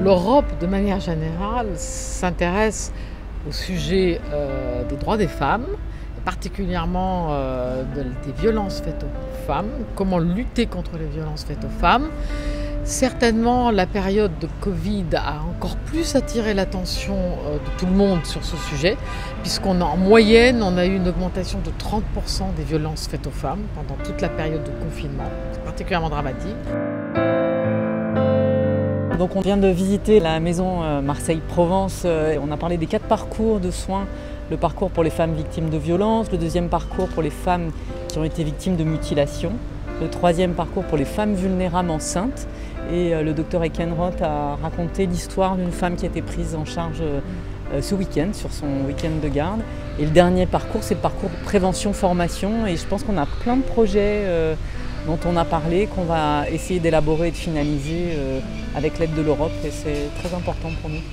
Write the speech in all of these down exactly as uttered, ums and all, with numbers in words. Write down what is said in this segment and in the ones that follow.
L'Europe, de manière générale, s'intéresse au sujet euh, des droits des femmes, et particulièrement euh, de, des violences faites aux femmes, comment lutter contre les violences faites aux femmes. Certainement, la période de Covid a encore plus attiré l'attention de tout le monde sur ce sujet, puisqu'on a, en moyenne, on a eu une augmentation de trente pour cent des violences faites aux femmes pendant toute la période de confinement. C'est particulièrement dramatique. Donc on vient de visiter la maison Marseille-Provence. On a parlé des quatre parcours de soins. Le parcours pour les femmes victimes de violences, le deuxième parcours pour les femmes qui ont été victimes de mutilations, le troisième parcours pour les femmes vulnérables enceintes. Et le docteur Ekenroth a raconté l'histoire d'une femme qui a été prise en charge ce week-end, sur son week-end de garde. Et le dernier parcours, c'est le parcours prévention-formation. Et je pense qu'on a plein de projets euh, dont on a parlé, qu'on va essayer d'élaborer et de finaliser euh, avec l'aide de l'Europe. Et c'est très important pour nous.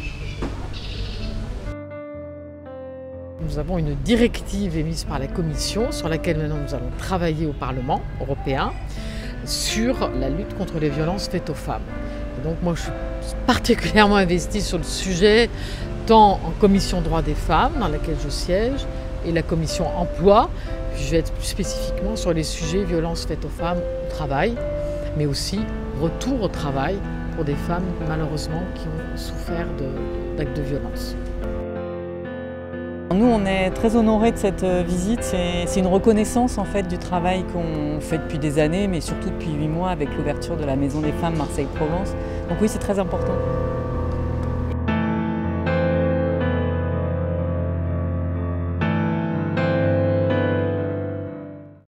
Nous avons une directive émise par la Commission sur laquelle maintenant nous allons travailler au Parlement européen sur la lutte contre les violences faites aux femmes. Et donc moi je suis particulièrement investie sur le sujet, tant en commission droits des femmes, dans laquelle je siège, et la commission emploi. Puis je vais être plus spécifiquement sur les sujets violences faites aux femmes au travail, mais aussi retour au travail pour des femmes malheureusement qui ont souffert d'actes de, de violence. Nous, on est très honorés de cette visite. C'est une reconnaissance en fait du travail qu'on fait depuis des années, mais surtout depuis huit mois avec l'ouverture de la Maison des Femmes Marseille-Provence. Donc oui, c'est très important.